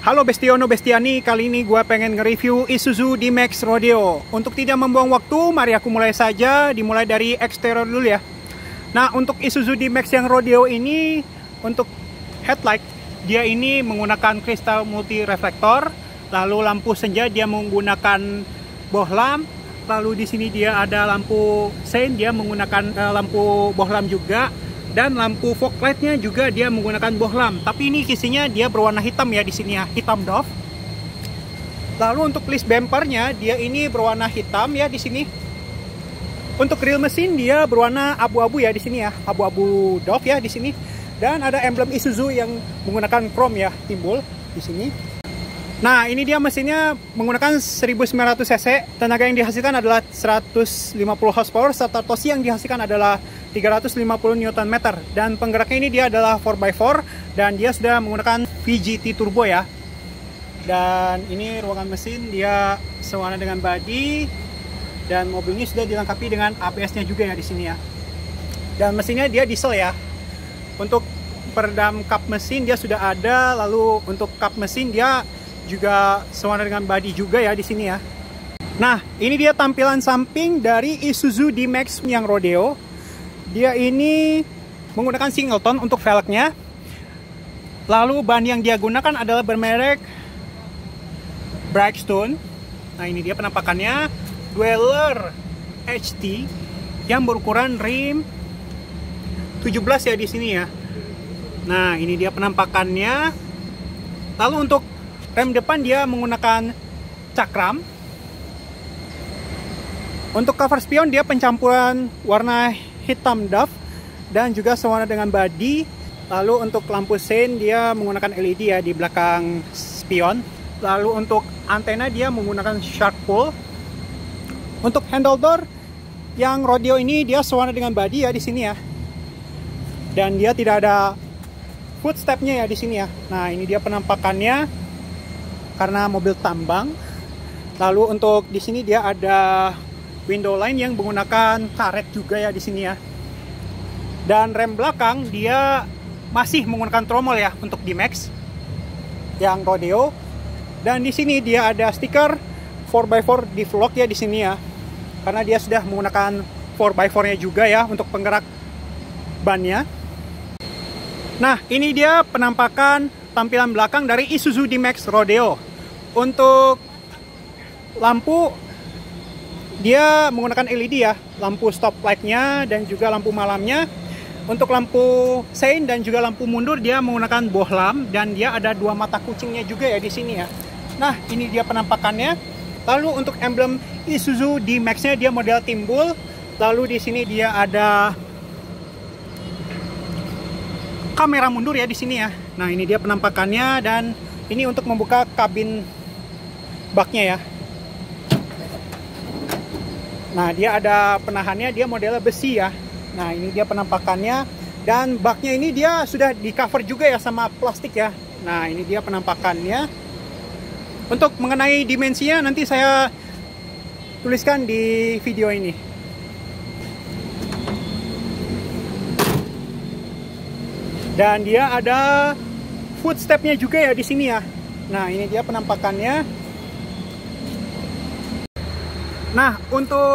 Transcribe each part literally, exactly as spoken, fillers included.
Halo Bestiono Bestiani, kali ini gue pengen nge-review Isuzu D-Max Rodeo. Untuk tidak membuang waktu, mari aku mulai saja, dimulai dari eksterior dulu ya. Nah, untuk Isuzu D-Max yang Rodeo ini, untuk headlight, dia ini menggunakan kristal multi reflektor. Lalu lampu senja dia menggunakan bohlam. Lalu di sini dia ada lampu sein, dia menggunakan uh, lampu bohlam juga. Dan lampu fog light-nya juga dia menggunakan bohlam. Tapi ini kisinya dia berwarna hitam ya di sini ya, hitam doff. Lalu untuk list bumpernya dia ini berwarna hitam ya di sini. Untuk grill mesin dia berwarna abu-abu ya di sini ya, abu-abu doff ya di sini. Dan ada emblem Isuzu yang menggunakan chrome ya timbul di sini. Nah, ini dia mesinnya menggunakan seribu sembilan ratus cc. Tenaga yang dihasilkan adalah seratus lima puluh horsepower serta torsi yang dihasilkan adalah tiga ratus lima puluh newton meter. Dan penggeraknya ini dia adalah four by four dan dia sudah menggunakan V G T turbo ya. Dan ini ruangan mesin dia sewarna dengan body dan mobil ini sudah dilengkapi dengan A B S-nya juga ya di sini ya. Dan mesinnya dia diesel ya. Untuk peredam kap mesin dia sudah ada, lalu untuk kap mesin dia juga sewarna dengan body juga ya di sini ya. Nah, ini dia tampilan samping dari Isuzu D-Max yang Rodeo. Dia ini menggunakan singleton untuk velgnya. Lalu ban yang dia gunakan adalah bermerek Bridgestone. Nah, ini dia penampakannya, Dweller H T yang berukuran rim tujuh belas ya di sini ya. Nah, ini dia penampakannya. Lalu untuk rem depan dia menggunakan cakram. Untuk cover spion dia pencampuran warna hitam doff dan juga sewarna dengan body. Lalu untuk lampu sein dia menggunakan L E D ya di belakang spion. Lalu untuk antena dia menggunakan shark pull. Untuk handle door yang Rodeo ini dia sewarna dengan body ya di sini ya. Dan dia tidak ada footstepnya ya di sini ya. Nah, ini dia penampakannya karena mobil tambang. Lalu untuk di sini dia ada window line yang menggunakan karet juga ya di sini ya. Dan rem belakang dia masih menggunakan tromol ya untuk D-Max yang Rodeo. Dan di sini dia ada stiker four by four di vlog ya di sini ya. Karena dia sudah menggunakan four by four-nya juga ya untuk penggerak bannya. Nah, ini dia penampakan tampilan belakang dari Isuzu D-Max Rodeo. Untuk lampu dia menggunakan L E D ya, lampu stop light-nya dan juga lampu malamnya. Untuk lampu sein dan juga lampu mundur dia menggunakan bohlam dan dia ada dua mata kucingnya juga ya di sini ya. Nah, ini dia penampakannya. Lalu untuk emblem Isuzu D-Max-nya dia model timbul. Lalu di sini dia ada kamera mundur ya di sini ya. Nah, ini dia penampakannya dan ini untuk membuka kabin baknya ya. Nah, dia ada penahannya, dia modelnya besi ya. Nah, ini dia penampakannya dan baknya ini dia sudah di cover juga ya sama plastik ya. Nah, ini dia penampakannya. Untuk mengenai dimensinya nanti saya tuliskan di video ini. Dan dia ada footstepnya juga ya di sini ya. Nah, ini dia penampakannya. Nah, untuk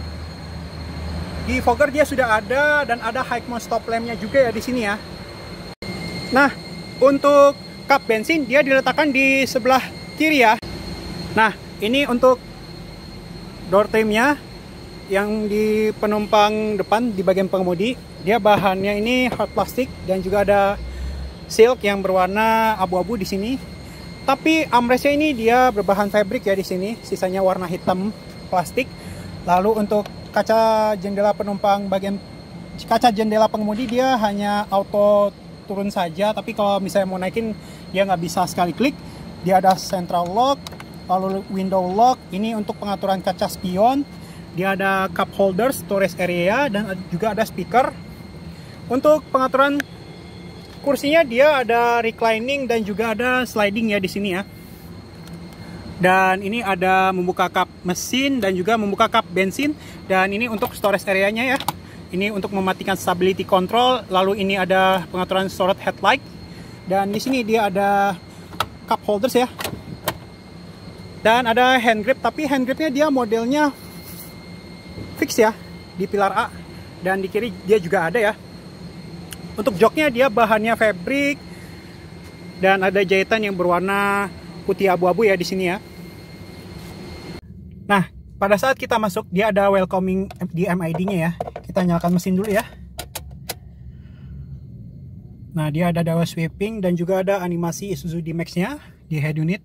di fogger dia sudah ada dan ada high mount stop lamp-nya juga ya di sini ya. Nah, untuk kap bensin dia diletakkan di sebelah kiri ya. Nah, ini untuk door trim-nya yang di penumpang depan di bagian pengemudi. Dia bahannya ini hard plastik dan juga ada silk yang berwarna abu-abu di sini. Tapi armrestnya ini dia berbahan fabric ya di sini, sisanya warna hitam plastik. Lalu untuk kaca jendela penumpang bagian kaca jendela pengemudi dia hanya auto turun saja, tapi kalau misalnya mau naikin dia nggak bisa sekali klik. Dia ada central lock, lalu window lock. Ini untuk pengaturan kaca spion. Dia ada cup holder, storage area dan juga ada speaker. Untuk pengaturan kursinya dia ada reclining dan juga ada sliding ya di sini ya. Dan ini ada membuka kap mesin dan juga membuka kap bensin. Dan ini untuk storage area-nya ya. Ini untuk mematikan stability control. Lalu ini ada pengaturan storage headlight. Dan di sini dia ada cup holders ya. Dan ada hand grip, tapi hand gripnya dia modelnya fix ya di pilar A, dan di kiri dia juga ada ya. Untuk joknya dia bahannya fabric dan ada jahitan yang berwarna putih abu-abu ya di sini ya. Nah, pada saat kita masuk dia ada welcoming di M I D-nya ya. Kita nyalakan mesin dulu ya. Nah, dia ada daya sweeping dan juga ada animasi Isuzu D-Max-nya di head unit.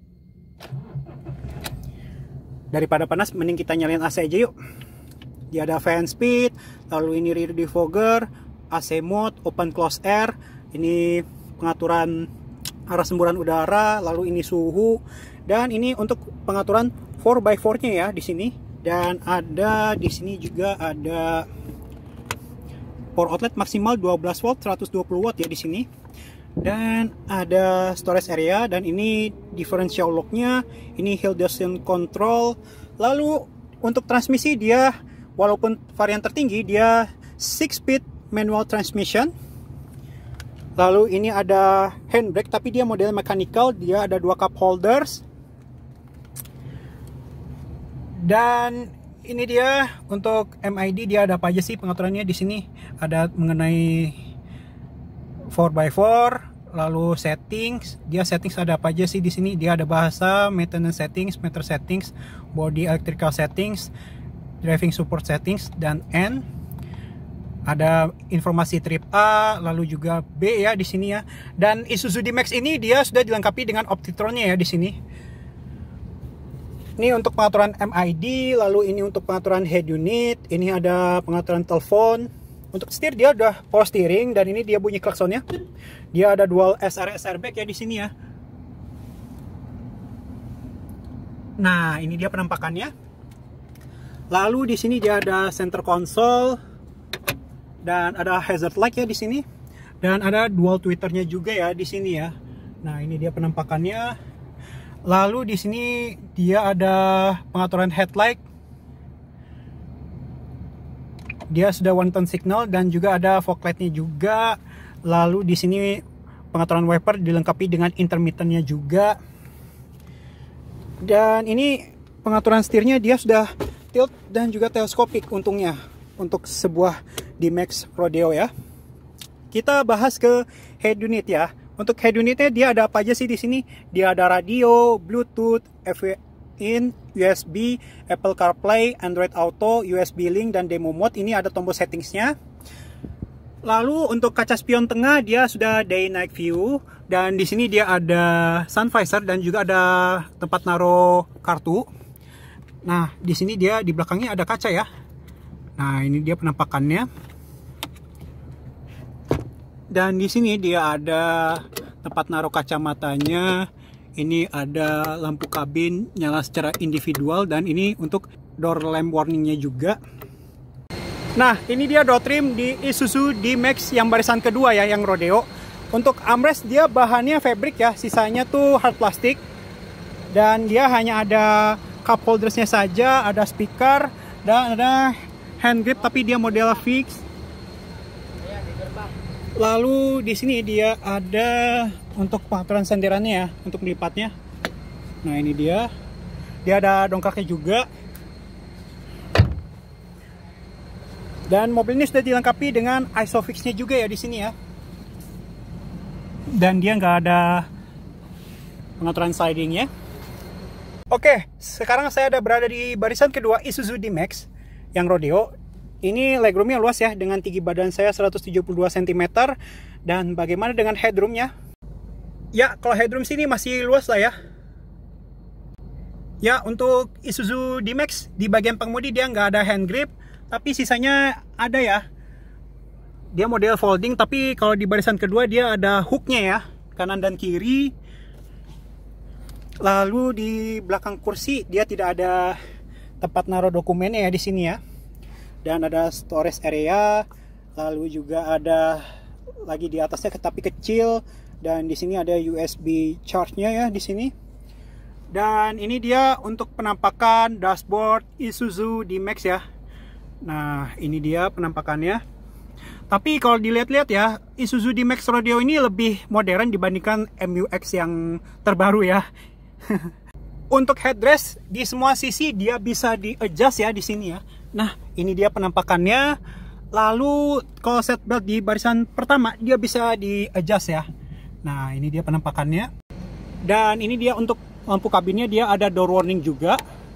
Daripada panas, mending kita nyalain A C aja yuk. Dia ada fan speed, lalu ini rear defogger, A C mode, open close air, ini pengaturan arah semburan udara, lalu ini suhu, dan ini untuk pengaturan four by four-nya ya di sini. Dan ada di sini juga ada power outlet maksimal dua belas volt, seratus dua puluh watt ya di sini. Dan ada storage area, dan ini differential lock-nya, ini hill descent control. Lalu untuk transmisi dia walaupun varian tertinggi dia six speed manual transmission. Lalu ini ada handbrake tapi dia model mechanical, dia ada dua cup holders. Dan ini dia untuk M I D, dia ada apa aja sih pengaturannya di sini? Ada mengenai four by four, lalu settings. Dia settings ada apa aja sih di sini? Dia ada bahasa, maintenance settings, meter settings, body electrical settings, driving support settings, dan N. Ada informasi trip A, lalu juga B ya di sini ya. Dan Isuzu D-Max ini dia sudah dilengkapi dengan Optitron-nya ya di sini. Ini untuk pengaturan M I D, lalu ini untuk pengaturan head unit, ini ada pengaturan telepon. Untuk setir dia udah power steering, dan ini dia bunyi klaksonnya. Dia ada dual S R S airbag ya di sini ya. Nah, ini dia penampakannya. Lalu di sini dia ada center console dan ada hazard light ya di sini. Dan ada dual tweeternya juga ya di sini ya. Nah, ini dia penampakannya. Lalu di sini dia ada pengaturan headlight. Dia sudah one turn signal dan juga ada fog light-nya juga. Lalu di sini pengaturan wiper dilengkapi dengan intermittent-nya juga. Dan ini pengaturan setirnya dia sudah tilt dan juga teleskopik untungnya untuk sebuah D-Max Rodeo ya. Kita bahas ke head unit ya. Untuk head unitnya dia ada apa aja sih di sini? Dia ada radio, Bluetooth, F W in, U S B, Apple CarPlay, Android Auto, U S B Link, dan demo mode. Ini ada tombol settingsnya. Lalu untuk kaca spion tengah dia sudah day night view, dan di sini dia ada sun visor dan juga ada tempat naruh kartu. Nah, di sini dia di belakangnya ada kaca ya. Nah, ini dia penampakannya. Dan di sini dia ada tempat naruh kacamatanya. Ini ada lampu kabin nyala secara individual, dan ini untuk door lamp warningnya juga. Nah, ini dia door trim di Isuzu D-Max yang barisan kedua ya, yang Rodeo. Untuk armrest dia bahannya fabric ya, sisanya tuh hard plastic. Dan dia hanya ada cup holdersnya saja, ada speaker, dan ada hand grip tapi dia model fix. Lalu di sini dia ada untuk pengaturan senderannya ya, untuk melipatnya. Nah, ini dia. Dia ada dongkraknya juga. Dan mobil ini sudah dilengkapi dengan Isofix-nya juga ya di sini ya. Dan dia nggak ada pengaturan sliding-nya. Oke, sekarang saya ada berada di barisan kedua Isuzu D-Max yang Rodeo. Ini legroomnya luas ya, dengan tinggi badan saya seratus tujuh puluh dua sentimeter. Dan bagaimana dengan headroomnya? Ya, kalau headroom sini masih luas lah ya. Ya, untuk Isuzu D-Max di bagian pengemudi dia nggak ada hand grip, tapi sisanya ada ya. Dia model folding, tapi kalau di barisan kedua dia ada hooknya ya, kanan dan kiri. Lalu di belakang kursi dia tidak ada tempat naruh dokumennya ya di sini ya. Dan ada storage area, lalu juga ada lagi di atasnya tapi kecil, dan di sini ada U S B charge-nya ya di sini. Dan ini dia untuk penampakan dashboard Isuzu D-Max ya. Nah, ini dia penampakannya. Tapi kalau dilihat-lihat ya, Isuzu D-Max Rodeo ini lebih modern dibandingkan M U X yang terbaru ya. Untuk headrest di semua sisi dia bisa di-adjust ya di sini ya. Nah, ini dia penampakannya. Lalu kalau seat belt di barisan pertama dia bisa di-adjust ya. Nah, ini dia penampakannya. Dan ini dia untuk lampu kabinnya, dia ada door warning juga.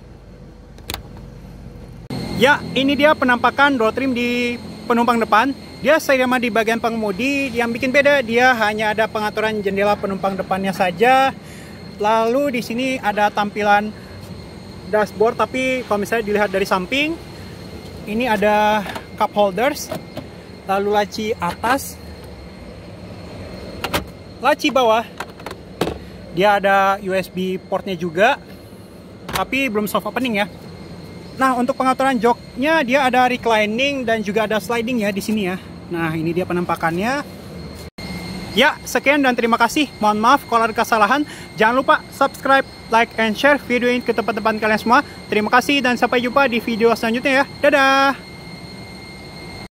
Ya, ini dia penampakan door trim di penumpang depan. Dia sama di bagian pengemudi. Yang bikin beda dia hanya ada pengaturan jendela penumpang depannya saja. Lalu di sini ada tampilan dashboard, tapi kalau misalnya dilihat dari samping, ini ada cup holders, lalu laci atas, laci bawah. Dia ada U S B portnya juga, tapi belum soft opening ya. Nah, untuk pengaturan joknya dia ada reclining dan juga ada sliding ya di sini ya. Nah, ini dia penampakannya. Ya, sekian dan terima kasih. Mohon maaf kalau ada kesalahan. Jangan lupa subscribe, like, and share video ini ke teman-teman kalian semua. Terima kasih dan sampai jumpa di video selanjutnya ya. Dadah!